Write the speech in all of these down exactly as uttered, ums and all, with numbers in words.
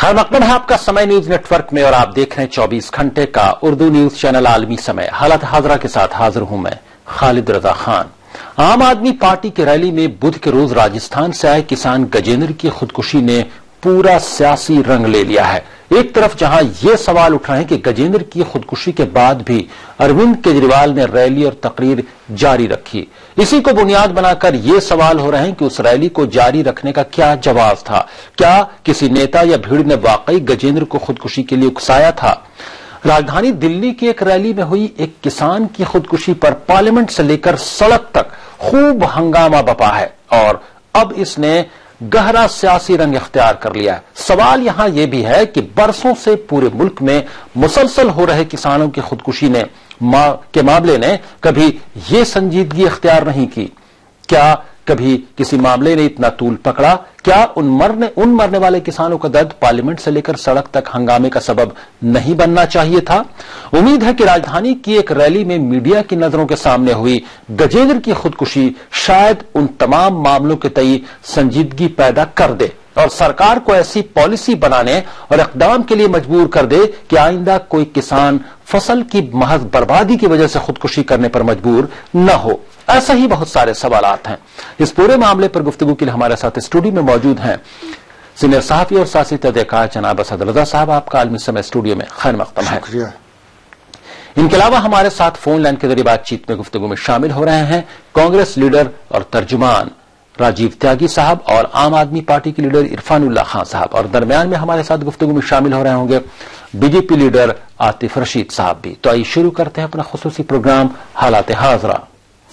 खैर मकदम है आपका समय न्यूज नेटवर्क में और आप देख रहे हैं चौबीस घंटे का उर्दू न्यूज चैनल आलमी समय। हालत हाजरा के साथ हाजिर हूं मैं खालिद रजा खान। आम आदमी पार्टी की रैली में बुध के रोज राजस्थान से आए किसान गजेंद्र की खुदकुशी ने पूरा सियासी रंग ले लिया है। एक तरफ जहां ये सवाल उठ रहे हैं कि गजेंद्र की खुदकुशी के बाद भी अरविंद केजरीवाल ने रैली और तकरीर जारी रखी, इसी को बुनियाद बनाकर ये सवाल हो रहे हैं कि उस रैली को जारी रखने का क्या जवाब था। क्या किसी नेता या भीड़ ने वाकई गजेंद्र को खुदकुशी के लिए उकसाया था? राजधानी दिल्ली की एक रैली में हुई एक किसान की खुदकुशी पर पार्लियामेंट से लेकर सड़क तक खूब हंगामा बपा है और अब इसने गहरा सियासी रंग इख्तियार कर लिया है। सवाल यहां यह भी है कि बरसों से पूरे मुल्क में मुसलसल हो रहे किसानों की खुदकुशी ने मा, के मामले ने कभी ये संजीदगी इख्तियार नहीं की। क्या कभी किसी मामले ने इतना तूल पकड़ा? क्या उन मरने उन मरने वाले किसानों का दर्द पार्लियामेंट से लेकर सड़क तक हंगामे का सबब नहीं बनना चाहिए था? उम्मीद है कि राजधानी की एक रैली में मीडिया की नजरों के सामने हुई गजेंद्र की खुदकुशी शायद उन तमाम मामलों के तई संजीदगी पैदा कर दे और सरकार को ऐसी पॉलिसी बनाने और इकदाम के लिए मजबूर कर दे कि आइंदा कोई किसान फसल की महज बर्बादी की वजह से खुदकुशी करने पर मजबूर न हो। ऐसा ही बहुत सारे सवालात हैं। इस पूरे मामले पर गुफ्तगू के लिए हमारे साथ स्टूडियो में मौजूद हैं सीनियर सहाफी और सियासी तहकीकात जनाब असद रजा साहब। आपका आलमी समय स्टूडियो में खैर मकदम है। इनके अलावा हमारे साथ फोन लाइन के जरिए बातचीत में गुफ्तगू में शामिल हो रहे हैं कांग्रेस लीडर और तर्जुमान राजीव त्यागी साहब और आम आदमी पार्टी के लीडर इरफानुल्लाह खान साहब, और दरमियान में हमारे साथ गुफ्तगू में शामिल हो रहे होंगे बीजेपी लीडर आतिफ रशीद साहब भी। तो आइए शुरू करते हैं अपना खुसूसी प्रोग्राम हालात हाजरा।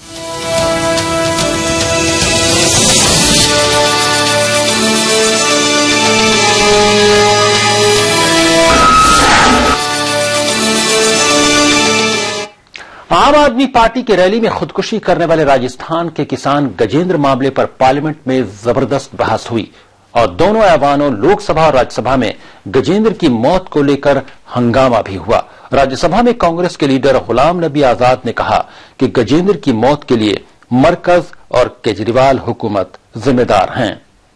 आम आदमी पार्टी की रैली में खुदकुशी करने वाले राजस्थान के किसान गजेंद्र मामले पर पार्लियामेंट में जबरदस्त बहस हुई और दोनों ऐवानों लोकसभा और राज्यसभा में गजेंद्र की मौत को लेकर हंगामा भी हुआ। राज्यसभा में कांग्रेस के लीडर गुलाम नबी आजाद ने कहा कि गजेंद्र की मौत के लिए मरकज और केजरीवाल हुकूमत जिम्मेदार हैं।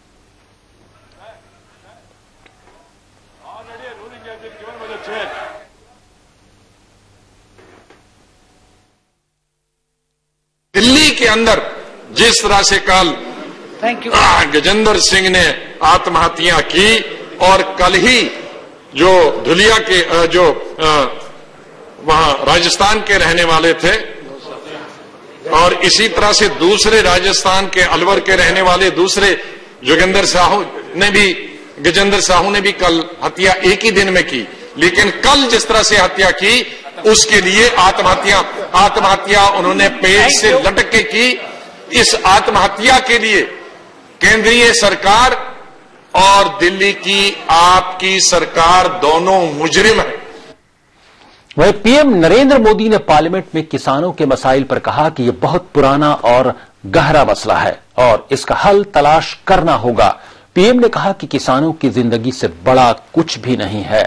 दिल्ली के अंदर जिस तरह से कल गजेंद्र सिंह ने आत्महत्या की और कल ही जो धुलिया के जो वहां राजस्थान के रहने वाले थे और इसी तरह से दूसरे राजस्थान के अलवर के रहने वाले दूसरे जोगिंदर साहू ने भी गजेंद्र साहू ने भी कल हत्या एक ही दिन में की, लेकिन कल जिस तरह से हत्या की उसके लिए आत्महत्या आत्महत्या उन्होंने पेड़ से लटक के की। इस आत्महत्या के लिए केंद्रीय सरकार और दिल्ली की आपकी सरकार दोनों मुजरिम है। वहीं पीएम नरेंद्र मोदी ने पार्लियामेंट में किसानों के मसाइल पर कहा कि यह बहुत पुराना और गहरा मसला है और इसका हल तलाश करना होगा। पीएम ने कहा कि किसानों की जिंदगी से बड़ा कुछ भी नहीं है।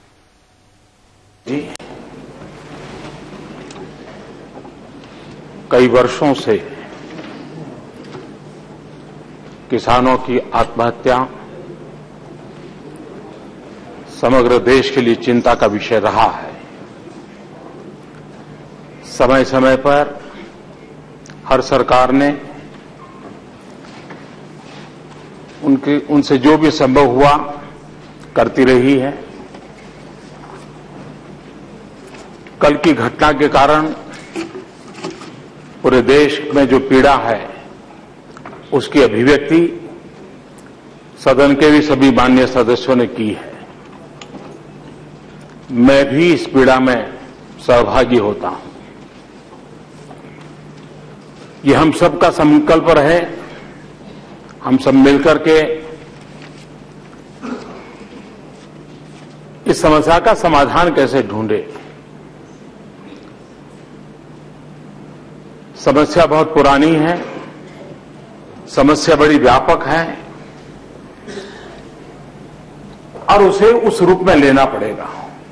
जी कई वर्षों से किसानों की आत्महत्या समग्र देश के लिए चिंता का विषय रहा है। समय समय पर हर सरकार ने उनके उनसे जो भी संभव हुआ करती रही है। कल की घटना के कारण पूरे देश में जो पीड़ा है उसकी अभिव्यक्ति सदन के भी सभी माननीय सदस्यों ने की है। मैं भी इस पीड़ा में सहभागी होता हूं। ये हम सबका संकल्प रहे, हम सब मिलकर के इस समस्या का समाधान कैसे ढूंढे। समस्या बहुत पुरानी है, समस्या बड़ी व्यापक है और उसे उस रूप में लेना पड़ेगा।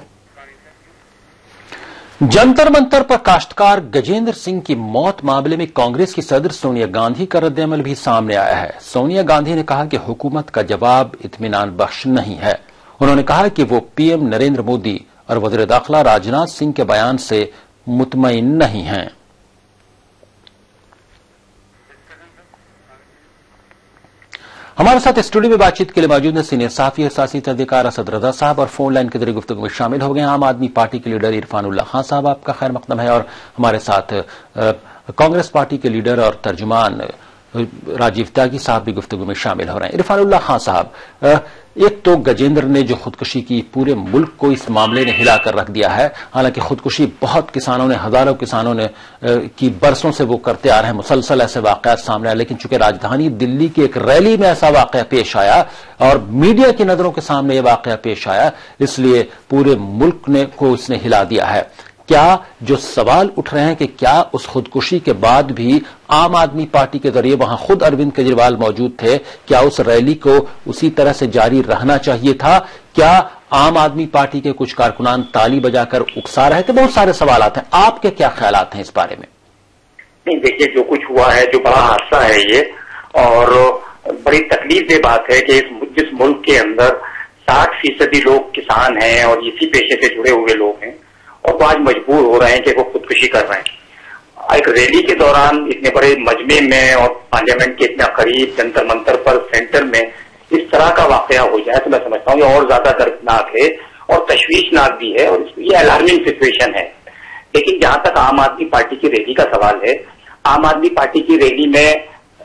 जंतर मंतर पर काश्तकार गजेंद्र सिंह की मौत मामले में कांग्रेस की सदर सोनिया गांधी का रद्देअमल भी सामने आया है। सोनिया गांधी ने कहा कि हुकूमत का जवाब इत्मीनान बख्श नहीं है। उन्होंने कहा कि वो पीएम नरेंद्र मोदी और वज़ीर दाखिला राजनाथ सिंह के बयान से मुतमईन नहीं हैं। हमारे साथ स्टूडियो में बातचीत के लिए मौजूद है सीनियर साफी और सियासी तहजीकार असद रजा साहब और फोन लाइन के जरिए गुफ्तगू में शामिल हो गए आम आदमी पार्टी के लीडर इरफान उल्लाह खान साहब। आपका खैर मकदम है। और हमारे साथ कांग्रेस पार्टी के लीडर और तर्जुमान राजीव त्यागी साहब भी गुफ्तगू में शामिल हो रहे हैं। इरफान उल्लाह खान साहब, एक तो गजेंद्र ने जो खुदकुशी की, पूरे मुल्क को इस मामले ने हिलाकर रख दिया है। हालांकि खुदकुशी बहुत किसानों ने, हजारों किसानों ने की बरसों से वो करते आ रहे हैं, मुसलसल ऐसे वाकयात सामने आए। लेकिन चूंकि राजधानी दिल्ली की एक रैली में ऐसा वाकया पेश आया और मीडिया की नजरों के सामने यह वाकया पेश आया, इसलिए पूरे मुल्क ने को इसने हिला दिया है। क्या जो सवाल उठ रहे हैं कि क्या उस खुदकुशी के बाद भी आम आदमी पार्टी के जरिए, वहां खुद अरविंद केजरीवाल मौजूद थे, क्या उस रैली को उसी तरह से जारी रहना चाहिए था? क्या आम आदमी पार्टी के कुछ कारकुनान ताली बजाकर उकसा रहे थे? बहुत सारे सवाल आते हैं। आपके क्या ख्यालात हैं इस बारे में? नहीं, देखिए, जो कुछ हुआ है, जो बड़ा हादसा है ये, और बड़ी तकलीफदेह बात है कि जिस मुल्क के अंदर साठ फीसदी लोग किसान हैं और इसी पेशे से जुड़े हुए लोग हैं, और वो आज मजबूर हो रहे हैं कि वो खुदकुशी कर रहे हैं। एक रैली के दौरान इतने बड़े मजमे में और पार्लियामेंट के इतना करीब जंतर मंतर पर सेंटर में इस तरह का वाकया हो जाए तो मैं समझता हूँ ये और ज्यादा दर्दनाक है और तशवीशनाक भी है, और ये अलार्मिंग सिचुएशन है। लेकिन जहां तक आम आदमी पार्टी की रैली का सवाल है, आम आदमी पार्टी की रैली में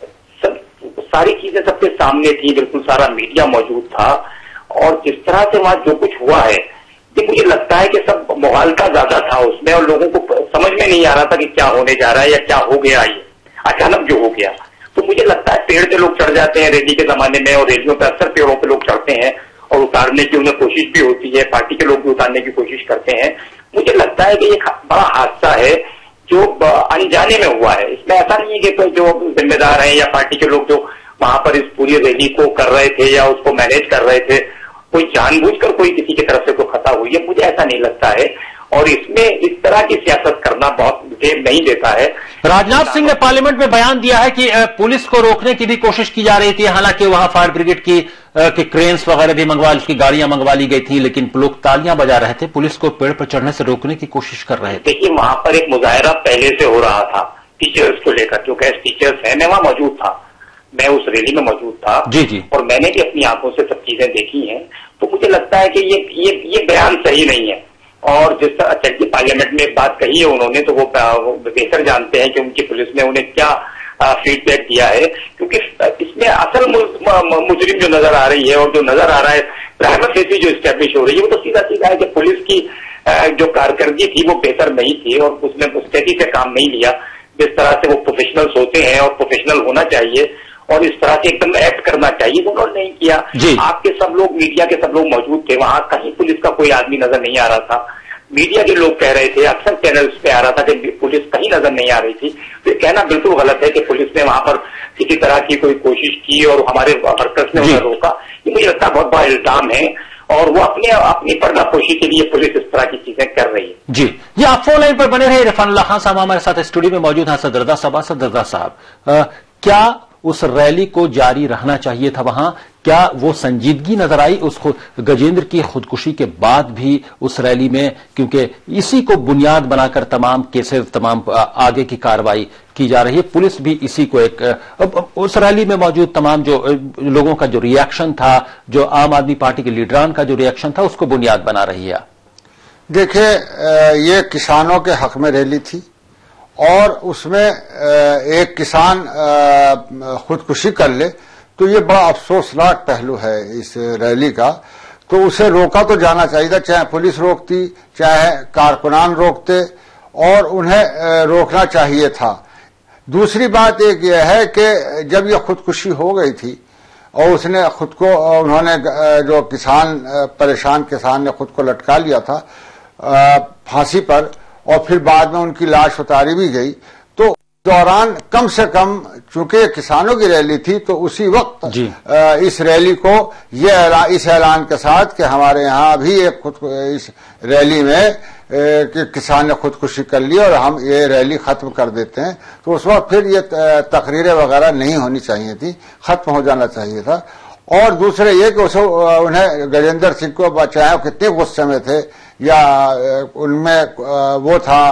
सब सारी चीजें सबके सामने थी, बिल्कुल सारा मीडिया मौजूद था, और जिस तरह से वहां जो कुछ हुआ है, कि मुझे लगता है कि सब मुगालता ज्यादा था उसमें, और लोगों को समझ में नहीं आ रहा था कि क्या होने जा रहा है या क्या हो गया ये अचानक जो हो गया। तो मुझे लगता है पेड़ पे लोग चढ़ जाते हैं रैली के जमाने में, और रैलियों पे अक्सर पेड़ों पे लोग चढ़ते हैं और उतारने की उन्हें कोशिश भी होती है, पार्टी के लोग भी उतारने की कोशिश करते हैं। मुझे लगता है कि ये बड़ा हादसा है जो अनजाने में हुआ है। इसमें ऐसा नहीं है कि जो जिम्मेदार हैं या पार्टी के लोग जो वहां पर इस पूरी रैली को कर रहे थे या उसको मैनेज कर रहे थे, कोई जानबूझकर कोई किसी की तरफ से कोई खता हुई है, मुझे ऐसा नहीं लगता है। और इसमें इस तरह की सियासत करना बहुत मुझे नहीं देता है। राजनाथ सिंह ने पार्लियामेंट में बयान दिया है कि पुलिस को रोकने की भी कोशिश की जा रही थी। हालांकि वहां फायर ब्रिगेड की के क्रेन्स वगैरह भी मंगवा की गाड़ियां मंगवा ली गई थी, लेकिन लोग तालियां बजा रहे थे, पुलिस को पेड़ पर चढ़ने से रोकने की कोशिश कर रहे थे। देखिए, वहां पर एक मुजाहरा पहले से हो रहा था टीचर्स को लेकर, जो गेस्ट टीचर्स है, मैं वहां मौजूद था, मैं उस रैली में मौजूद था जी जी और मैंने भी अपनी आंखों से सब चीजें देखी हैं। तो मुझे लगता है कि ये ये ये बयान सही नहीं है। और जिस तरह चर्ची पार्लियामेंट में बात कही है उन्होंने, तो वो बेहतर जानते हैं कि उनकी पुलिस ने उन्हें क्या फीडबैक दिया है, क्योंकि इसमें असल मुजरिम जो नजर आ रही है और जो नजर आ रहा है प्राइवेसी जो स्टैब्लिश हो रही है, वो तो सीधा सीधा है कि पुलिस की जो कारकर्दगी थी वो बेहतर नहीं थी और उसने मुस्तैदी से काम नहीं लिया, जिस तरह से वो प्रोफेशनल्स होते हैं और प्रोफेशनल होना चाहिए और इस तरह से एकदम एक्ट करना चाहिए, उन्होंने नहीं किया। आपके सब लोग, मीडिया के सब लोग मौजूद थे वहां, कहीं पुलिस का कोई आदमी नजर नहीं आ रहा था। मीडिया के लोग कह रहे थे, अक्सर चैनल्स पे आ रहा था कि पुलिस कहीं नजर नहीं आ रही थी। तो ये कहना बिल्कुल गलत है कि पुलिस ने वहां पर किसी तरह की कोई कोशिश की और हमारे वर्कर्स ने उन्हें रोका। ये मुझे लगता है बहुत बड़ा इल्जाम है और वो अपने अपनी पर्दापोशी के लिए पुलिस इस तरह की चीजें कर रही है। जी जी आप फोन लाइन पर बने रहे। इरफान उल्लाह खान साहब हमारे साथ स्टूडियो में मौजूद हैं। असद रजा साहब, असद रजा साहब, क्या उस रैली को जारी रहना चाहिए था वहां? क्या वो संजीदगी नजर आई उस गजेंद्र की खुदकुशी के बाद भी उस रैली में? क्योंकि इसी को बुनियाद बनाकर तमाम केसेस, तमाम आगे की कार्रवाई की जा रही है। पुलिस भी इसी को एक, उस रैली में मौजूद तमाम जो लोगों का जो रिएक्शन था, जो आम आदमी पार्टी के लीडरान का जो रिएक्शन था, उसको बुनियाद बना रही है। देखिए, ये किसानों के हक में रैली थी और उसमें एक किसान खुदकुशी कर ले तो ये बड़ा अफसोसनाक पहलू है इस रैली का। तो उसे रोका तो जाना चाहिए था, चाहे पुलिस रोकती, चाहे कारकुनान रोकते, और उन्हें रोकना चाहिए था। दूसरी बात एक यह है कि जब यह खुदकुशी हो गई थी और उसने खुद को, उन्होंने जो किसान, परेशान किसान ने खुद को लटका लिया था फांसी पर और फिर बाद में उनकी लाश उतारी भी गई, तो दौरान कम से कम, चूंकि किसानों की रैली थी, तो उसी वक्त इस रैली को ये ऐला, इस ऐलान के साथ कि हमारे यहाँ भी एक खुद इस रैली में कि किसान ने खुदकुशी कर ली और हम ये रैली खत्म कर देते हैं, तो उस वक्त फिर ये तकरीरें वगैरह नहीं होनी चाहिए थी, खत्म हो जाना चाहिए था। और दूसरे ये कि उसे उन्हें गजेंद्र सिंह को बचाया कितने गुस्से में थे या उनमें वो था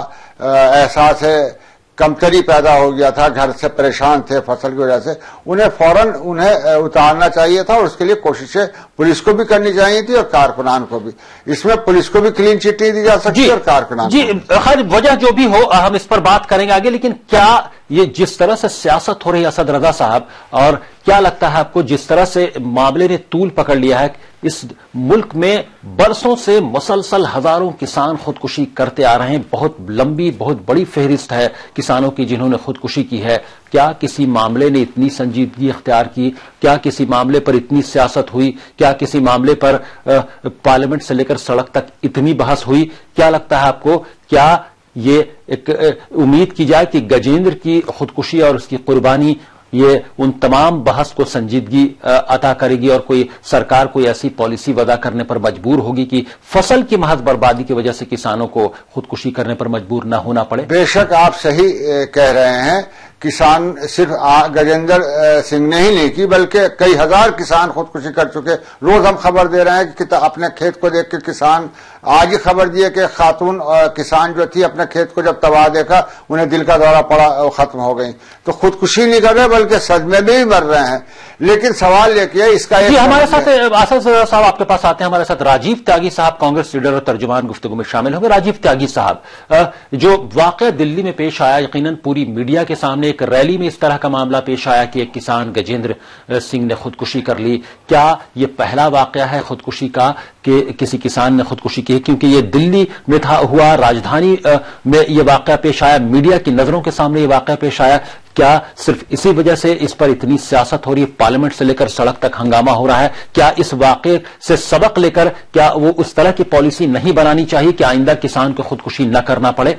एहसास है कमतरी पैदा हो गया था, घर से परेशान थे फसल की वजह से, उन्हें फौरन उन्हें उतारना चाहिए था और उसके लिए कोशिशें पुलिस को भी करनी चाहिए थी और कारकुनान को भी। इसमें पुलिस को भी क्लीन चिट नहीं दी जा सकती और कारकुनान जी हर वजह जो भी हो हम इस पर बात करेंगे आगे, लेकिन क्या ये जिस तरह से सियासत हो रही है असद रजा साहब, और क्या लगता है आपको जिस तरह से मामले ने तूल पकड़ लिया है, इस मुल्क में बरसों से मुसलसल हजारों किसान खुदकुशी करते आ रहे हैं, बहुत लंबी बहुत बड़ी फहरिस्त है किसानों की जिन्होंने खुदकुशी की है, क्या किसी मामले ने इतनी संजीदगी इख्तियार की, क्या किसी मामले पर इतनी सियासत हुई, क्या किसी मामले पर पार्लियामेंट से लेकर सड़क तक इतनी बहस हुई? क्या लगता है आपको, क्या ये एक उम्मीद की जाए कि गजेंद्र की खुदकुशी और उसकी कुर्बानी ये उन तमाम बहस को संजीदगी अता करेगी और कोई सरकार कोई ऐसी पॉलिसी वदा करने पर मजबूर होगी कि फसल की महज बर्बादी की वजह से किसानों को खुदकुशी करने पर मजबूर न होना पड़े? बेशक आप सही कह रहे हैं, किसान सिर्फ गजेंद्र सिंह ने ही नहीं की बल्कि कई हजार किसान खुदकुशी कर चुके। रोज हम खबर दे रहे हैं कि अपने खेत को देख के किसान, आज ही खबर दी है कि खातून किसान जो थी अपने खेत को जब तबाह देखा उन्हें दिल का दौरा पड़ा, खत्म हो गई। तो खुदकुशी नहीं कर रहे बल्कि सदमे में ही मर रहे हैं। लेकिन सवाल ये किया इसका जी हमारे साथ असद साहब आपके पास आते हैं, हमारे साथ राजीव त्यागी साहब कांग्रेस लीडर और तर्जुमान गुफ्तगू में शामिल होंगे। राजीव त्यागी साहब, जो वाकया दिल्ली में पेश आया, यकीनन पूरी मीडिया के सामने एक रैली में इस तरह का मामला पेश आया कि एक किसान गजेंद्र सिंह ने खुदकुशी कर ली, क्या यह पहला वाकया है खुदकुशी का कि किसी किसान ने खुदकुशी की? क्योंकि ये दिल्ली में था हुआ, राजधानी में यह वाकया पेश आया, मीडिया की नजरों के सामने यह वाकया पेश आया, क्या सिर्फ इसी वजह से इस पर इतनी सियासत हो रही है, पार्लियामेंट से लेकर सड़क तक हंगामा हो रहा है? क्या इस वाकये से सबक लेकर क्या वो उस तरह की पॉलिसी नहीं बनानी चाहिए कि आइंदा किसान को खुदकुशी न करना पड़े?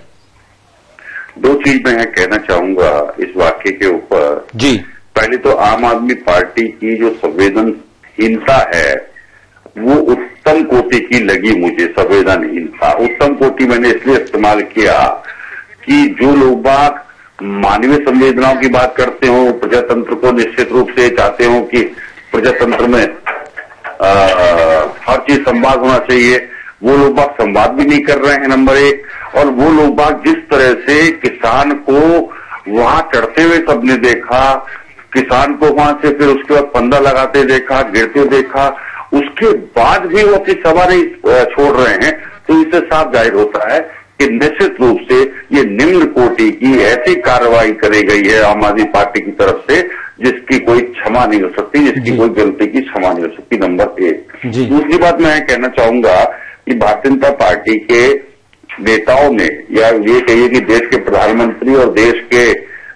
दो चीज मैं कहना चाहूंगा इस वाकये के ऊपर। जी, पहले तो आम आदमी पार्टी की जो संवेदनहीनता है वो उत्तम कोटि की लगी मुझे। संवेदनहीनता उत्तम कोटि मैंने इसलिए इस्तेमाल किया कि जो लोग बाग मानवीय संवेदनाओं की बात करते हो, प्रजातंत्र को निश्चित रूप से चाहते हो कि प्रजातंत्र में आ, हर चीज संवाद होना चाहिए, वो लोग बाग संवाद भी नहीं कर रहे हैं नंबर एक। और वो लोग बाग जिस तरह से किसान को वहां चढ़ते हुए सबने देखा, किसान को वहां से फिर उसके बाद फंदा लगाते देखा, गिरते देखा, उसके बाद भी वो अपनी सभा नहीं छोड़ रहे हैं, तो इससे साफ जाहिर होता है कि निश्चित रूप से ये निम्न कोटि की ऐसी कार्रवाई करी गई है आम आदमी पार्टी की तरफ से जिसकी कोई क्षमा नहीं हो सकती, जिसकी कोई गलती की क्षमा नहीं हो सकती, नंबर एक। दूसरी बात मैं कहना चाहूंगा कि भारतीय जनता पार्टी के नेताओं ने, या ये कहिए कि देश के प्रधानमंत्री और देश के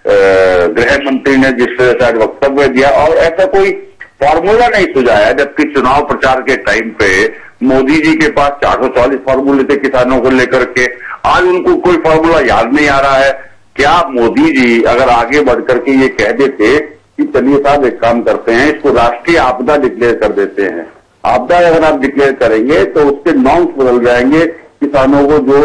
गृह मंत्री ने जिस तरह से आज वक्तव्य दिया, और ऐसा कोई फॉर्मूला नहीं सुझाया, जबकि चुनाव प्रचार के टाइम पे मोदी जी के पास चार सौ चालीस फॉर्मूले थे किसानों को लेकर के, आज उनको कोई फॉर्मूला याद नहीं आ रहा है। क्या मोदी जी अगर आगे बढ़कर के ये कह देते कि चलिए साहब एक काम करते हैं, इसको राष्ट्रीय आपदा डिक्लेयर कर देते हैं, आपदा अगर आप डिक्लेयर करेंगे तो उसके नॉर्म्स बदल जाएंगे, किसानों को जो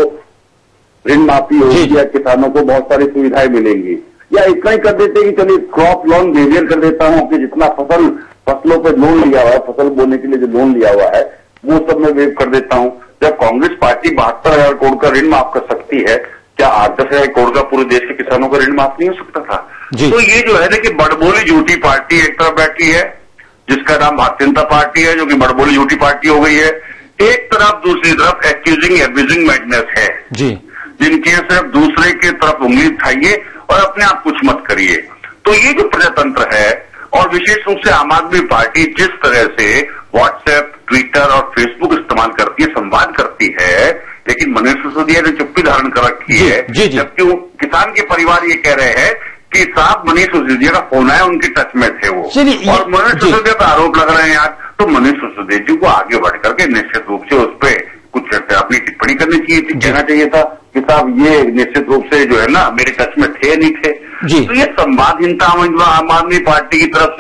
ऋण माफी होगी या किसानों को बहुत सारी सुविधाएं मिलेंगी, या इतना ही कर देते कि चलिए क्रॉप लोन वेरियर कर देता हूं कि जितना फसल फसलों पर लोन लिया हुआ है, फसल बोने के लिए जो लोन लिया हुआ है वो सब मैं वेव कर देता हूं। जब कांग्रेस पार्टी बहत्तर हजार करोड़ का ऋण माफ कर सकती है, क्या आठ दस हजार करोड़ का पूरे देश के किसानों का ऋण माफ नहीं हो सकता था? तो ये जो है ना कि बड़बोली झूठी पार्टी एक तरफ बैठी है जिसका नाम भारतीय जनता पार्टी है, जो कि बड़बोली झूठी पार्टी हो गई है, एक तरफ दूसरी तरफ एक्यूजिंग एब्यूजिंग मैडनेस है जी, जिनके सिर्फ दूसरे की तरफ उंगली उठाइए और अपने आप कुछ मत करिए। तो ये जो प्रजातंत्र है, और विशेष रूप से आम आदमी पार्टी जिस तरह से व्हाट्सएप, ट्विटर और फेसबुक इस्तेमाल करती है, संवाद करती है, लेकिन मनीष सिसोदिया ने चुप्पी धारण कर रखी है, जबकि किसान के परिवार ये कह रहे हैं कि साहब मनीष सिसोदिया का फोन आया, उनके टच में थे वो, और मनीष सिसोदिया पर आरोप लग रहे हैं आज। तो मनीष सिसोदिया जी को आगे बढ़ करके निश्चित रूप से उस पर कुछ अपनी टिप्पणी करनी चाहिए थी, कहना चाहिए था कि साहब ये निश्चित रूप से जो है ना मेरे टच में थे नहीं थे। तो ये संवादहीनता आम आदमी पार्टी की तरफ से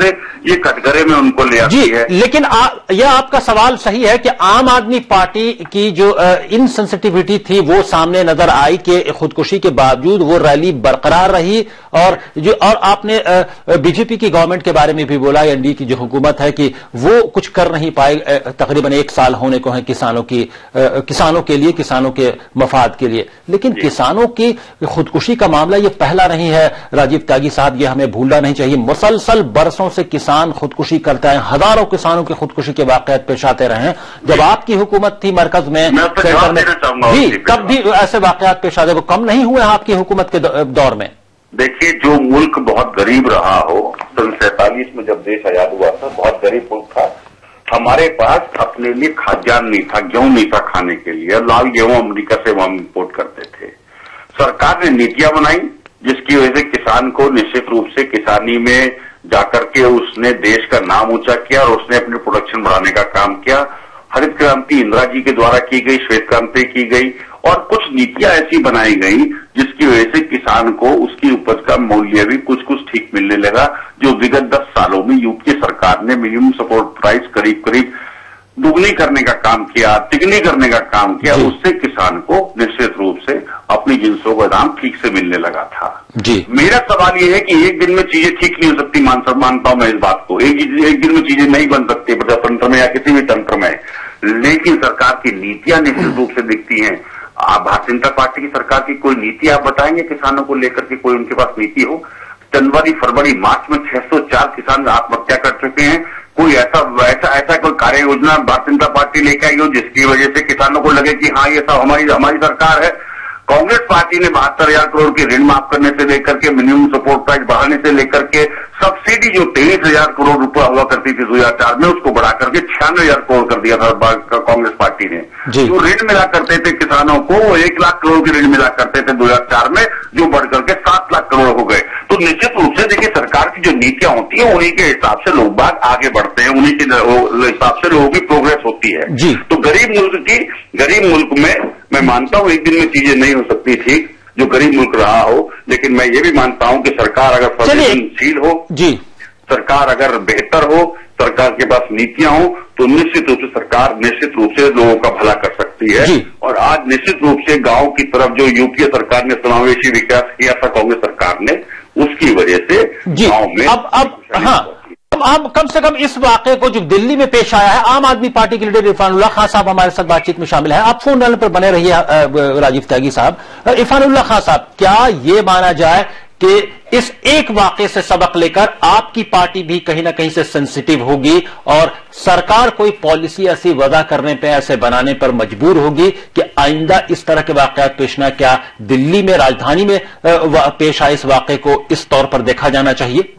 ये कटघरे में उनको ले आती है। लेकिन आ, यह आपका सवाल सही है कि आम आदमी पार्टी की जो इनसेंसिटिविटी थी वो सामने नजर आई कि खुदकुशी के बावजूद वो रैली बरकरार रही, और जो और आपने बीजेपी की गवर्नमेंट के बारे में भी बोला, एनडीए की जो हुकूमत है कि वो कुछ कर नहीं पाए। तकरीबन एक साल होने को है किसानों की किसानों के लिए, किसानों के मफाद के लिए, लेकिन किसानों की खुदकुशी का मामला ये पहला नहीं है राजीव त्यागी साहब, ये हमें भूलना नहीं चाहिए। मुसलसल बरसों से किसान खुदकुशी करते हैं, हजारों किसानों की खुदकुशी के वाकयात पेश आते रहे हैं। जब आपकी हुकूमत थी मरकज में, सेंटर में भी तब भी ऐसे वाकयात पेश आते, वो कम नहीं हुए आपकी हुकूमत के दौर में? देखिए, जो मुल्क बहुत गरीब रहा हो, सन सैतालीस में जब देश आजाद हुआ था, बहुत गरीब मुल्क था, हमारे पास अपने लिए खाद्यान्न नहीं था, गेहूं नहीं था खाने के लिए, लाल गेहूं अमेरिका से हम इम्पोर्ट करते थे। सरकार ने नीतियां बनाई जिसकी वजह से किसान को निश्चित रूप से किसानी में जाकर के उसने देश का नाम ऊंचा किया और उसने अपनी प्रोडक्शन बढ़ाने का काम किया। हरित क्रांति इंदिरा जी के द्वारा की गई, श्वेत क्रांति की गई, और कुछ नीतियां ऐसी बनाई गई जिसकी वजह से किसान को उसकी उपज का मूल्य भी कुछ कुछ ठीक मिलने लगा, जो विगत दस सालों में यूपीए सरकार ने मिनिमम सपोर्ट प्राइस करीब करीब दुगनी करने का काम किया, तिगनी करने का काम किया। उससे किसान को निश्चित रूप से अपनी जिंसों का दाम ठीक से मिलने लगा था। जी। मेरा सवाल यह है कि एक दिन में चीजें ठीक नहीं हो सकती, मान मानता हूं मैं इस बात को, एक, एक दिन में चीजें नहीं बन सकती प्रजातंत्र में या किसी भी तंत्र में, लेकिन सरकार की नीतियां निश्चित रूप से दिखती हैं। आप भारतीय जनता पार्टी की सरकार की कोई नीति आप बताएंगे किसानों को लेकर के, कोई उनके पास नीति हो? जनवरी फरवरी मार्च में छह सौ चार किसान आत्महत्या कर चुके हैं। कोई ऐसा ऐसा ऐसा कोई कार्य योजना भारतीय जनता पार्टी लेके आई हो जिसकी वजह से किसानों को लगे कि हाँ ये सब हमारी हमारी सरकार है? कांग्रेस पार्टी ने बहत्तर हजार करोड़ की ऋण माफ करने से लेकर के मिनिमम सपोर्ट प्राइस बढ़ाने से लेकर के सब्सिडी जो तेईस हजार करोड़ रुपया हुआ करती थी दो हजार चार में, उसको बढ़ा करके छियानवे हजार करोड़ कर दिया था कांग्रेस पार्टी ने। जो ऋण मिला करते थे किसानों को, वो एक लाख करोड़ के ऋण मिला करते थे दो हजार चार में, जो बढ़ करके सात लाख करोड़ हो गए। तो निश्चित रूप से देखिए, सरकार की जो नीतियां होती है उन्हीं के हिसाब से लोग बाग आगे बढ़ते हैं, उन्हीं के हिसाब से लोगों की प्रोग्रेस होती है। तो गरीब मुल्क की गरीब मुल्क में मैं मानता हूं एक दिन में चीजें नहीं हो सकती ठीक, जो गरीब मुल्क रहा हो, लेकिन मैं ये भी मानता हूं कि सरकार अगर संवेदनशील हो, जी सरकार अगर बेहतर हो, सरकार के पास नीतियां हो, तो निश्चित रूप से सरकार निश्चित रूप से लोगों का भला कर सकती है। और आज निश्चित रूप से गांव की तरफ जो यूपीए सरकार ने समावेशी विकास किया था कांग्रेस सरकार ने, उसकी वजह से गांव में अब अब हाँ अब हम कम से कम इस वाकये को जो दिल्ली में पेश आया है, आम आदमी पार्टी के लीडर इरफानुल्लाह खान साहब हमारे साथ बातचीत में शामिल है। आप फोन लाइन पर बने रहिए राजीव त्यागी साहब। इरफानुल्लाह खान साहब, क्या ये माना जाए कि इस एक वाकये से सबक लेकर आपकी पार्टी भी कहीं ना कहीं से सेंसिटिव होगी और सरकार कोई पॉलिसी ऐसी वजह करने पे, ऐसे बनाने पर मजबूर होगी कि आइंदा इस तरह के वाकयात पेश ना, क्या दिल्ली में, राजधानी में पेश आए इस वाकये को इस तौर पर देखा जाना चाहिए?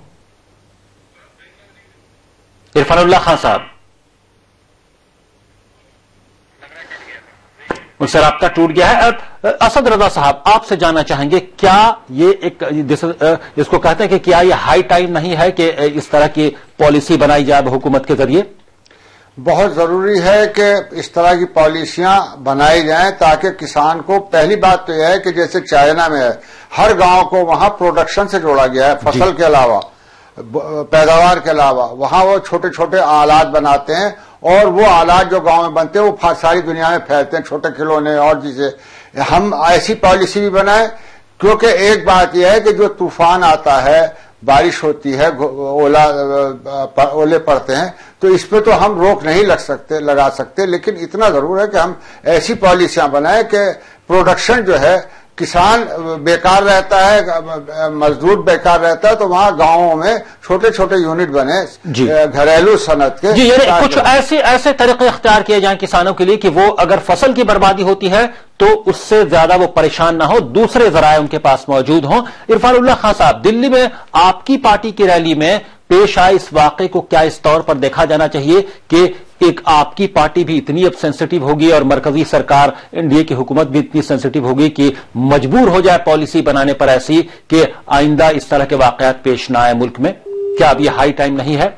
इरफानुल्लाह खान साहब, उनसे राब्ता टूट गया है। असद रजा साहब, आपसे जानना चाहेंगे, क्या ये एक जिसको कहते हैं कि क्या ये हाई टाइम नहीं है कि इस तरह की पॉलिसी बनाई जाए हुकूमत के जरिए? बहुत जरूरी है कि इस तरह की पॉलिसियां बनाई जाएं ताकि किसान को, पहली बात तो यह है कि जैसे चाइना में है, हर गांव को वहां प्रोडक्शन से जोड़ा गया है, फसल के अलावा, पैदावार के अलावा, वहां वो छोटे छोटे आलात बनाते हैं और वो आलात जो गांव में बनते हैं वो सारी दुनिया में फैलते हैं, छोटे खिलौने और चीजें। हम ऐसी पॉलिसी भी बनाएं, क्योंकि एक बात यह है कि जो तूफान आता है, बारिश होती है, ओला ओले पड़ते हैं, तो इस पे तो हम रोक नहीं लग सकते लगा सकते, लेकिन इतना जरूर है कि हम ऐसी पॉलिसियां बनाएं कि प्रोडक्शन जो है, किसान बेकार रहता है, मजदूर बेकार रहता है, तो वहां गांवों में छोटे छोटे यूनिट बने घरेलू सनत के, जी ये कुछ ऐसे ऐसे तरीके अख्तियार किए जाएं किसानों के लिए कि वो अगर फसल की बर्बादी होती है तो उससे ज्यादा वो परेशान ना हो, दूसरे जराए उनके पास मौजूद हों। इरफानुल्लाह खान साहब, दिल्ली में आपकी पार्टी की रैली में पेश आए इस वाकये को क्या इस तौर पर देखा जाना चाहिए कि एक आपकी पार्टी भी इतनी अब सेंसिटिव होगी और मरकजी सरकार, एनडीए की हुकूमत भी इतनी सेंसिटिव होगी कि मजबूर हो जाए पॉलिसी बनाने पर ऐसी कि आइंदा इस तरह के वाकयात पेश ना आए मुल्क में? क्या अब यह हाई टाइम नहीं है?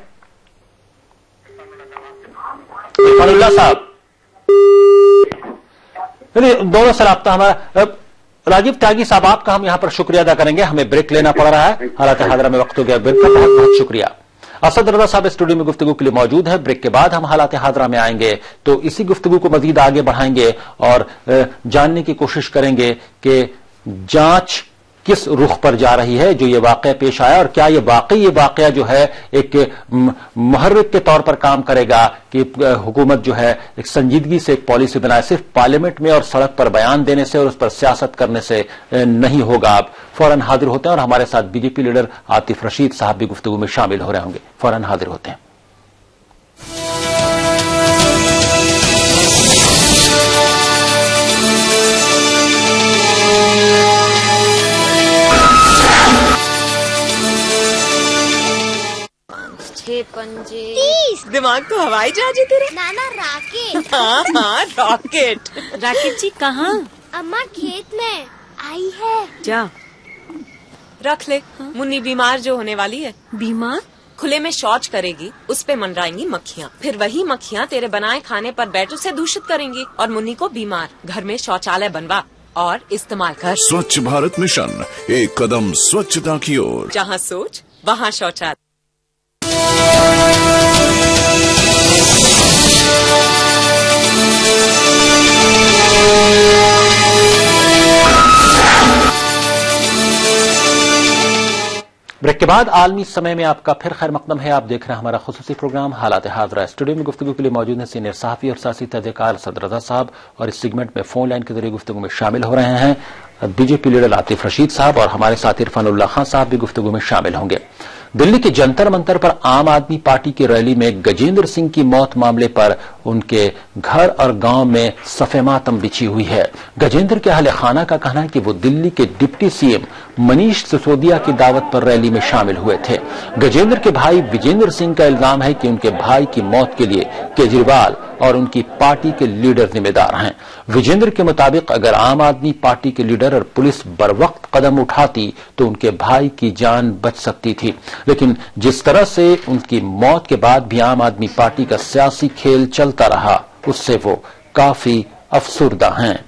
इरफानुल्लाह साहब, दोनों से राब्ता हमारा। राजीव त्यागी साहब, आपका हम यहां पर शुक्रिया अदा करेंगे, हमें ब्रेक लेना पड़ रहा है, हालांकि हाजरा में वक्त हो गया ब्रेक का, बहुत बहुत शुक्रिया। असद रजा साहब स्टूडियो में गुफ्तगू के लिए मौजूद है। ब्रेक के बाद हम हालात हादरा में आएंगे तो इसी गुफ्तगू को मजीद आगे बढ़ाएंगे और जानने की कोशिश करेंगे कि जांच किस रुख पर जा रही है जो ये वाकया पेश आया, और क्या ये वाकई ये वाकया जो है एक मुहर्रिक के तौर पर काम करेगा कि हुकूमत जो है एक संजीदगी से एक पॉलिसी बनाए, सिर्फ पार्लियामेंट में और सड़क पर बयान देने से और उस पर सियासत करने से नहीं होगा। आप फौरन हाजिर होते हैं और हमारे साथ बीजेपी लीडर आतिफ रशीद साहब भी गुफ्तगू में शामिल हो रहे होंगे। फौरन हाजिर होते हैं। पंजे तीस। दिमाग तो हवाई जहाज है तेरा। नाना रॉकेट। हाँ हाँ रॉकेट। राकेट जी कहाँ? अम्मा खेत में आई है। जा रख ले। हाँ? मुन्नी बीमार जो होने वाली है। बीमार? खुले में शौच करेगी, उस पे मंडराएंगी मक्खियाँ, फिर वही मक्खियाँ तेरे बनाए खाने पर बैठ उसे दूषित करेंगी और मुन्नी को बीमार। घर में शौचालय बनवा और इस्तेमाल कर। स्वच्छ भारत मिशन, एक कदम स्वच्छता की ओर। जहाँ सोच वहाँ शौचालय। ब्रेक के बाद आलमी समय में आपका फिर खैर मकदम है। आप देख रहे हैं हमारा खुसूसी प्रोग्राम हालात हादरा। स्टूडियो में गुफ्तगू के लिए मौजूद हैं सीनियर सहाफी और सियासी तहजीरकार असद रजा साहब, और इस सेगमेंट में फोन लाइन के जरिए गुफ्तगू में शामिल हो रहे हैं बीजेपी लीडर आतिफ रशीद साहब, और हमारे साथ इरफानुल्लाह खान साहब भी गुफ्तगू में शामिल होंगे। दिल्ली के जंतर मंतर पर आम आदमी पार्टी की रैली में गजेंद्र सिंह की मौत मामले पर उनके घर और गांव में सफे मातम बिछी हुई है। गजेंद्र के अहले खाना का कहना है कि वो दिल्ली के डिप्टी सीएम मनीष सिसोदिया की दावत पर रैली में शामिल हुए थे। गजेंद्र के भाई विजेंद्र सिंह का इल्जाम है कि उनके भाई की मौत के लिए केजरीवाल और उनकी पार्टी के लीडर जिम्मेदार हैं। विजेंद्र के मुताबिक अगर आम आदमी पार्टी के लीडर और पुलिस बरवक्त कदम उठाती तो उनके भाई की जान बच सकती थी, लेकिन जिस तरह से उनकी मौत के बाद भी आम आदमी पार्टी का सियासी खेल चलता रहा उससे वो काफी अफसुर्दा हैं।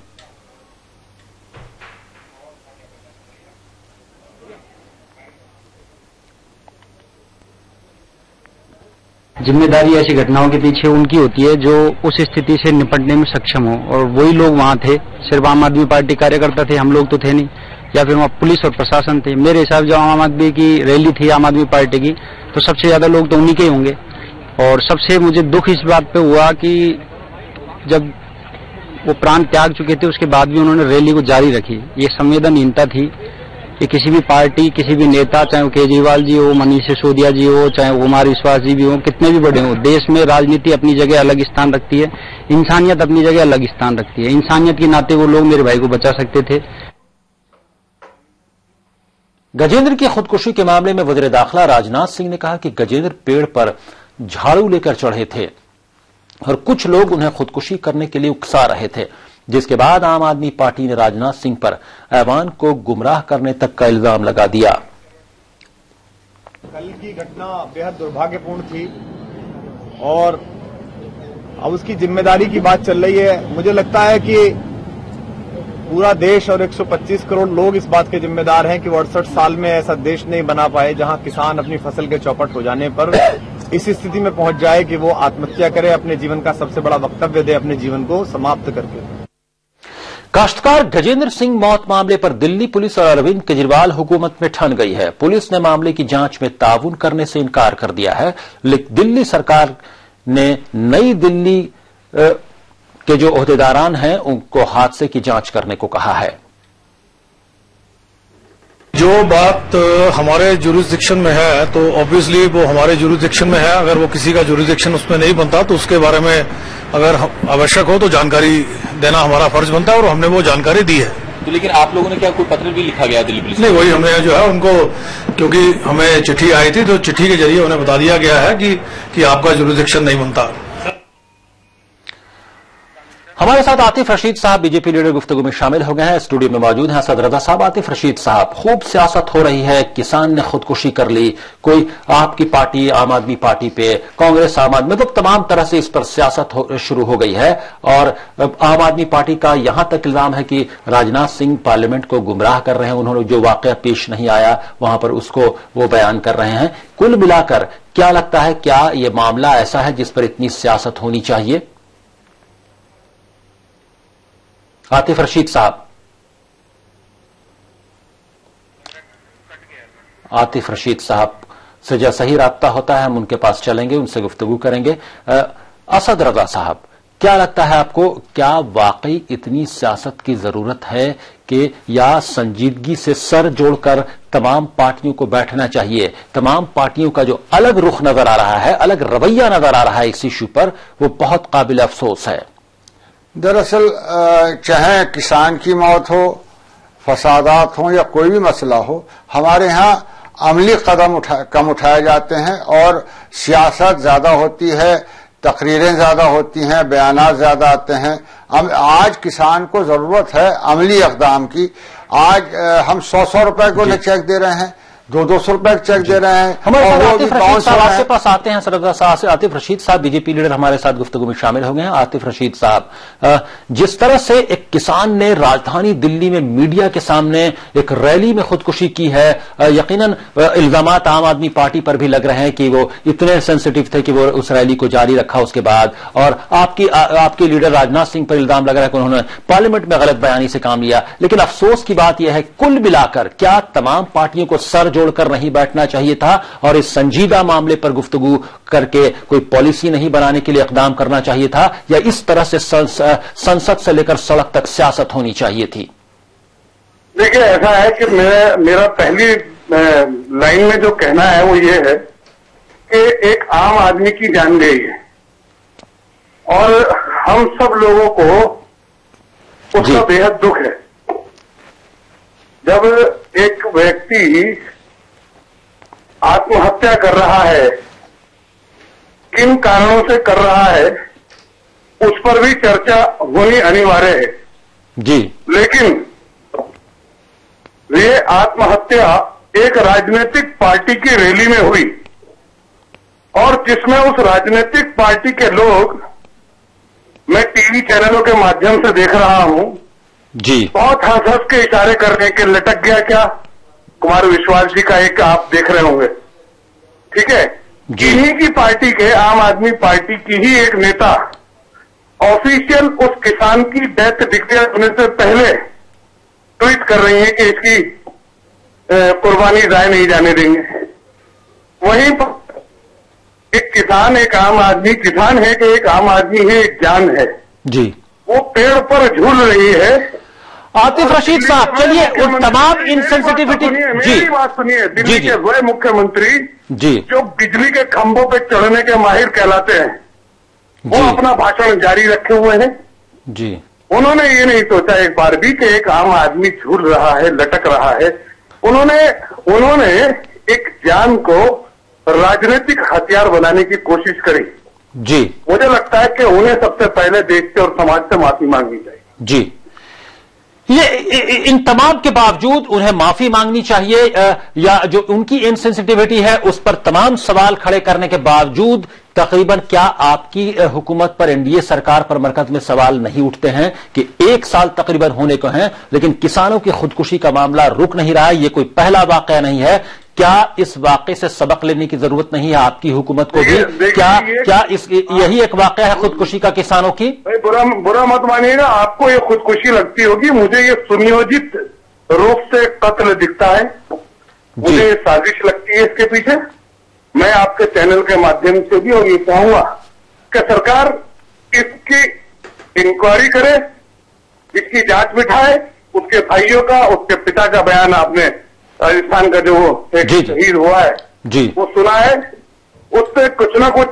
जिम्मेदारी ऐसी घटनाओं के पीछे उनकी होती है जो उस स्थिति से निपटने में सक्षम हो, और वही लोग वहां थे। सिर्फ आम आदमी पार्टी कार्यकर्ता थे, हम लोग तो थे नहीं, या फिर वहां पुलिस और प्रशासन थे। मेरे हिसाब से जब आम आदमी की रैली थी आम आदमी पार्टी की, तो सबसे ज्यादा लोग तो उन्हीं के ही होंगे। और सबसे मुझे दुख इस बात पे हुआ कि जब वो प्राण त्याग चुके थे उसके बाद भी उन्होंने रैली को जारी रखी। ये संवेदनहीनता थी कि किसी भी पार्टी, किसी भी नेता, चाहे वो केजरीवाल जी हो, मनीष सिसोदिया जी हो, चाहे वो कुमार विश्वास जी भी हो, कितने भी बड़े हो, देश में राजनीति अपनी जगह अलग स्थान रखती है, इंसानियत अपनी जगह अलग स्थान रखती है। इंसानियत के नाते वो लोग मेरे भाई को बचा सकते थे। गजेंद्र की खुदकुशी के मामले में वजीर दाखिला राजनाथ सिंह ने कहा कि गजेंद्र पेड़ पर झाड़ू लेकर चढ़े थे और कुछ लोग उन्हें खुदकुशी करने के लिए उकसा रहे थे, जिसके बाद आम आदमी पार्टी ने राजनाथ सिंह पर ऐवान को गुमराह करने तक का इल्जाम लगा दिया। कल की घटना बेहद दुर्भाग्यपूर्ण थी और अब उसकी जिम्मेदारी की बात चल रही है। मुझे लगता है कि पूरा देश और एक सौ पच्चीस करोड़ लोग इस बात के जिम्मेदार हैं कि वो अड़सठ साल में ऐसा देश नहीं बना पाए जहां किसान अपनी फसल के चौपट हो जाने पर इस स्थिति में पहुंच जाए कि वो आत्महत्या करे, अपने जीवन का सबसे बड़ा वक्तव्य दे, अपने जीवन को समाप्त करके। काश्तकार गजेंद्र सिंह मौत मामले पर दिल्ली पुलिस और अरविंद केजरीवाल हुकूमत में ठन गई है। पुलिस ने मामले की जांच में ताउन करने से इनकार कर दिया है, लेकिन दिल्ली सरकार ने नई दिल्ली के जो ओहदेदारान हैं उनको हादसे की जांच करने को कहा है। जो बात हमारे जुरिसडिक्शन में है तो ऑब्वियसली वो हमारे जुरिसडिक्शन में है। अगर वो किसी का जुरिसडिक्शन उसमें नहीं बनता तो उसके बारे में अगर आवश्यक हो तो जानकारी देना हमारा फर्ज बनता है और हमने वो जानकारी दी है। तो लेकिन आप लोगों ने क्या कोई पत्र भी लिखा गया दिल्ली पुलिस? नहीं, वही हमने जो है उनको, क्योंकि हमें चिट्ठी आई थी तो चिट्ठी के जरिए उन्हें बता दिया गया है कि, कि आपका जुरिसडिक्शन नहीं बनता। हमारे साथ आतिफ रशीद साहब बीजेपी लीडर गुफ्तगू में शामिल हो गए हैं, स्टूडियो में मौजूद हैं। असद रजा साहब, आतिफ रशीद साहब, खूब सियासत हो रही है, किसान ने खुदकुशी कर ली, कोई आपकी पार्टी आम आदमी पार्टी पे, कांग्रेस आम आदमी, मतलब तमाम तरह से इस पर सियासत हो, शुरू हो गई है। और आम आदमी पार्टी का यहां तक इल्जाम है कि राजनाथ सिंह पार्लियामेंट को गुमराह कर रहे हैं, उन्होंने जो वाकया पेश नहीं आया वहां पर उसको वो बयान कर रहे हैं। कुल मिलाकर क्या लगता है, क्या यह मामला ऐसा है जिस पर इतनी सियासत होनी चाहिए? आतिफ रशीद साहब, आतिफ रशीद साहब से जो सही राब्ता होता है हम उनके पास चलेंगे, उनसे गुफ्तगू करेंगे। असद रजा साहब, क्या लगता है आपको, क्या वाकई इतनी सियासत की जरूरत है कि या संजीदगी से सर जोड़कर तमाम पार्टियों को बैठना चाहिए? तमाम पार्टियों का जो अलग रुख नजर आ रहा है, अलग रवैया नजर आ रहा है इस इशू पर, वो बहुत काबिल अफसोस है। दरअसल चाहे किसान की मौत हो, फसादात हो या कोई भी मसला हो, हमारे यहाँ अमली कदम उठा कम उठाए जाते हैं और सियासत ज्यादा होती है, तकरीरें ज्यादा होती हैं, बयानात ज्यादा आते हैं। आज किसान को जरूरत है अमली इक़दाम की। आज हम सौ सौ रुपए को चेक दे रहे हैं, दो दो सौ रुपए चेक दे रहे हैं। हमारे साथ आतिफ रशीद साहब आपके पास आते हैं। सरदार साहब से आतिफ रशीद साहब बीजेपी लीडर हमारे साथ गुफ्तगू में शामिल हो गए हैं। आतिफ रशीद साहब, जिस तरह से एक किसान ने राजधानी दिल्ली में मीडिया के सामने एक रैली में खुदकुशी की है, यकीनन इल्जामात आम आदमी पार्टी पर भी लग रहे हैं कि वो इतने सेंसिटिव थे कि वो उस रैली को जारी रखा उसके बाद, और आपकी आपके लीडर राजनाथ सिंह पर इल्जाम लग रहा है कि उन्होंने पार्लियामेंट में गलत बयानी से काम लिया। लेकिन अफसोस की बात यह है, कुल मिलाकर क्या तमाम पार्टियों को सर जोड़कर नहीं बैठना चाहिए था और इस संजीदा मामले पर गुफ्तगू करके कोई पॉलिसी नहीं बनाने के लिए इकदाम करना चाहिए था, या इस तरह से संसद से लेकर सड़क तक सियासत होनी चाहिए थी? देखिए, ऐसा है कि मेरा मेरा पहली लाइन में जो कहना है वो ये है कि एक आम आदमी की जान गई है और हम सब लोगों को उसका बेहद दुख है। जब एक व्यक्ति आत्महत्या कर रहा है, किन कारणों से कर रहा है, उस पर भी चर्चा होनी अनिवार्य है जी। लेकिन ये आत्महत्या एक राजनीतिक पार्टी की रैली में हुई और जिसमें उस राजनीतिक पार्टी के लोग, मैं टीवी चैनलों के माध्यम से देख रहा हूं जी, बहुत हंस हंस के इशारे करने के, लटक गया क्या कुमार विश्वास जी का एक आप देख रहे होंगे, ठीक है। इन्हीं की पार्टी के, आम आदमी पार्टी की ही एक नेता ऑफिशियल उस किसान की डेथ डिक्लेयर होने से पहले ट्वीट कर रही है कि इसकी कुर्बानी जाए नहीं जाने देंगे। वहीं पर एक किसान, एक आम आदमी, किसान है कि एक आम आदमी है, एक जान है जी, वो पेड़ पर झूल रही है। आतिफ रशीद साहब, चलिए उन तमाम इनसेंसिटिविटी, मेरी बात सुनिए। दिल्ली के वह मुख्यमंत्री जी जो बिजली के खंभों पे चढ़ने के माहिर कहलाते हैं, वो अपना भाषण जारी रखे हुए हैं जी। उन्होंने ये नहीं सोचा एक बार भी कि एक आम आदमी झूल रहा है, लटक रहा है। उन्होंने उन्होंने एक जान को राजनीतिक हथियार बनाने की कोशिश करी जी। मुझे लगता है कि उन्हें सबसे पहले देश से और समाज से माफी मांगनी चाहिए जी। ये इन तमाम के बावजूद उन्हें माफी मांगनी चाहिए, या जो उनकी इनसेंसिटिविटी है उस पर तमाम सवाल खड़े करने के बावजूद तकरीबन क्या आपकी हुकूमत पर, एनडीए सरकार पर मरकज में सवाल नहीं उठते हैं कि एक साल तकरीबन होने को हैं लेकिन किसानों की खुदकुशी का मामला रुक नहीं रहा है? ये कोई पहला वाकया नहीं है। क्या इस वाकये से सबक लेने की जरूरत नहीं है आपकी हुकूमत को भी? क्या क्या इस यही एक वाकया है खुदकुशी का किसानों की? भाई बुरा बुरा मत मानिएगा, आपको ये खुदकुशी लगती होगी, मुझे ये सुनियोजित रूप से कत्ल दिखता है, मुझे साजिश लगती है इसके पीछे। मैं आपके चैनल के माध्यम से भी और ये चाहूंगा कि सरकार इसकी इंक्वायरी करे, इसकी जांच बिठाए। उसके भाइयों का, उसके पिता का बयान आपने राजस्थान का जो एक शहीद हुआ है जी, वो सुना है, उससे कुछ ना कुछ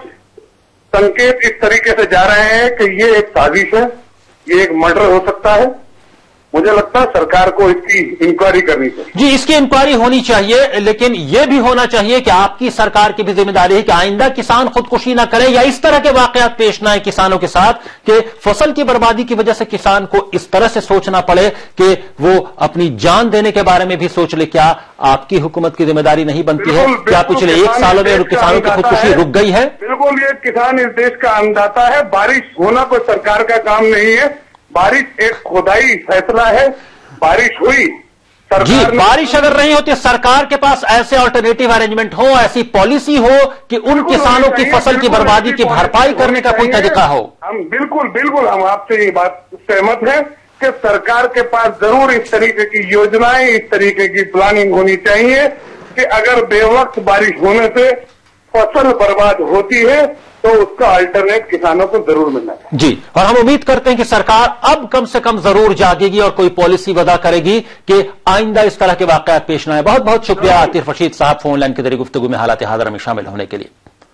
संकेत इस तरीके से जा रहे हैं कि ये एक साजिश है, ये एक मर्डर हो सकता है। मुझे लगता है सरकार को इसकी इंक्वायरी करनी चाहिए। जी, इसकी इंक्वायरी होनी चाहिए, लेकिन यह भी होना चाहिए कि आपकी सरकार की भी जिम्मेदारी है कि आइंदा किसान खुदकुशी ना करे या इस तरह के वाकयात पेश ना आए किसानों के साथ कि फसल की बर्बादी की वजह से किसान को इस तरह से सोचना पड़े कि वो अपनी जान देने के बारे में भी सोच ले। क्या आपकी हुकूमत की जिम्मेदारी नहीं बनती है? क्या पिछले एक सालों में किसानों की खुदकुशी रुक गई है? बिल्कुल, ये किसान इस देश का अन्नदाता है। बारिश होना कोई सरकार का काम नहीं है। बारिश एक खुदाई फैसला है। बारिश हुई, जी, बारिश अगर नहीं होती, सरकार के पास ऐसे ऑल्टरनेटिव अरेंजमेंट हो, ऐसी पॉलिसी हो कि उन किसानों की फसल की बर्बादी की भरपाई करने का कोई तरीका हो। हम बिल्कुल बिल्कुल हम आपसे ये बात सहमत है कि सरकार के पास जरूर इस तरीके की योजनाएं, इस तरीके की प्लानिंग होनी चाहिए कि अगर बेवक्त बारिश होने से फसल बर्बाद होती है तो उसका अल्टरनेट किसानों को जरूर मिलना चाहिए। जी, और हम उम्मीद करते हैं कि सरकार अब कम से कम जरूर जागेगी और कोई पॉलिसी वदा करेगी कि आइंदा इस तरह के वाकयात पेश न आए। बहुत बहुत शुक्रिया आतिफ रशीद साहब, फोन लाइन के जरिए गुफ्तगू में हालात हादरा में शामिल होने के लिए।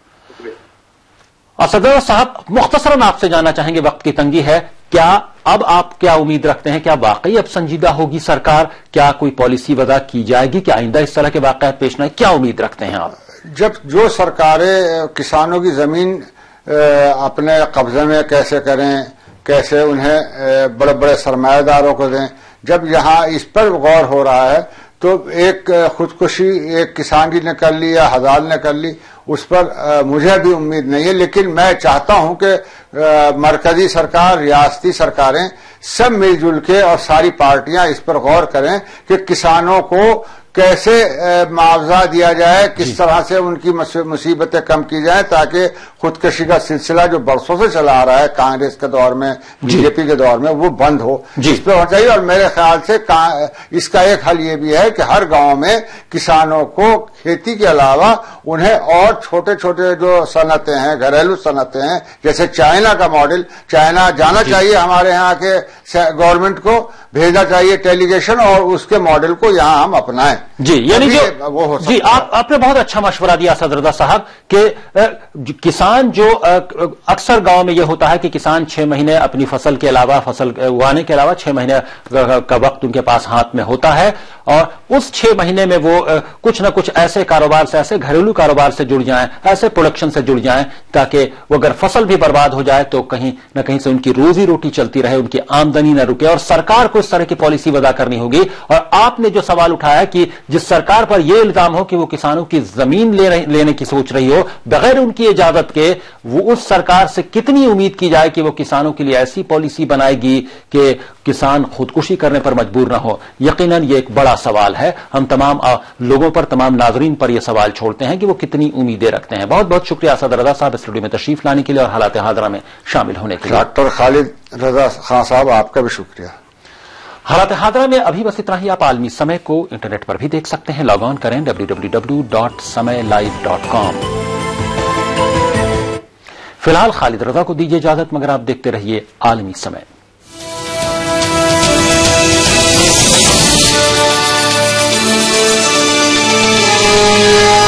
और सदर साहब, मुख्तसरन आपसे जानना चाहेंगे, वक्त की तंगी है, क्या अब आप क्या उम्मीद रखते हैं? क्या वाकई अब संजीदा होगी सरकार? क्या कोई पॉलिसी वदा की जाएगी कि आइंदा इस तरह के वाकयात पेश न आए? क्या उम्मीद रखते हैं आप? जब जो सरकारें किसानों की जमीन अपने कब्जे में कैसे करें, कैसे उन्हें बड़े बड़े सरमायादारों को दें, जब यहाँ इस पर गौर हो रहा है तो एक खुदकुशी एक किसान की ने कर ली या हजार ने कर ली, उस पर आ, मुझे भी उम्मीद नहीं है। लेकिन मैं चाहता हूं कि मरकजी सरकार, रियासती सरकारें सब मिलजुल के और सारी पार्टियां इस पर गौर करें कि किसानों को कैसे मुआवजा दिया जाए, किस तरह से उनकी मुसीबतें कम की जाए, ताकि खुदकशी का सिलसिला जो बरसों से चला आ रहा है कांग्रेस के दौर में, बीजेपी के दौर में, वो बंद हो। इस पर होना चाहिए। और मेरे ख्याल से इसका एक हल ये भी है कि हर गांव में किसानों को खेती के अलावा उन्हें और छोटे छोटे जो सनतें हैं, घरेलू सनतें हैं, जैसे चाइना का मॉडल, चाइना जाना चाहिए, हमारे यहाँ के गवर्नमेंट को भेजना चाहिए डेलीगेशन और उसके मॉडल को यहाँ हम अपनाएं। जी, यानी जो वो हो जी, आप आपने बहुत अच्छा मशवरा दिया सदरदा साहब कि किसान जो अक्सर गांव में ये होता है कि किसान छह महीने अपनी फसल के अलावा, फसल उगाने के अलावा छह महीने का वक्त उनके पास हाथ में होता है और उस छह महीने में वो कुछ न कुछ ऐसे कारोबार से, ऐसे घरेलू कारोबार से जुड़ जाएं, ऐसे प्रोडक्शन से जुड़ जाएं ताकि वो अगर फसल भी बर्बाद हो जाए तो कहीं न कहीं से उनकी रोजी रोटी चलती रहे, उनकी आमदनी न रुके। और सरकार को इस तरह की पॉलिसी वदा करनी होगी। और आपने जो सवाल उठाया कि जिस सरकार पर यह इल्जाम हो कि वो किसानों की जमीन ले लेने की सोच रही हो बगैर उनकी इजाजत के, वो उस सरकार से कितनी उम्मीद की जाए कि वो किसानों के लिए ऐसी पॉलिसी बनाएगी कि किसान खुदकुशी करने पर मजबूर ना हो? यकीनन ये एक बड़ा सवाल है। हम तमाम लोगों पर, तमाम नाजरीन पर यह सवाल छोड़ते हैं कि वो कितनी उम्मीदें रखते हैं। बहुत बहुत शुक्रिया असद रजा साहब स्टूडियो में तशरीफ लाने के लिए और हालात हादरा में शामिल होने के लिए। डॉक्टर खालिद रजा खान साहब, आपका भी शुक्रिया। हालात हादरा में अभी बस इतना ही। आप आलमी समय को इंटरनेट पर भी देख सकते हैं, लॉग ऑन करें W W W dot Samay live dot com. फिलहाल खालिद रजा को दीजिए इजाजत, मगर आप देखते रहिए आलमी समय। Yeah.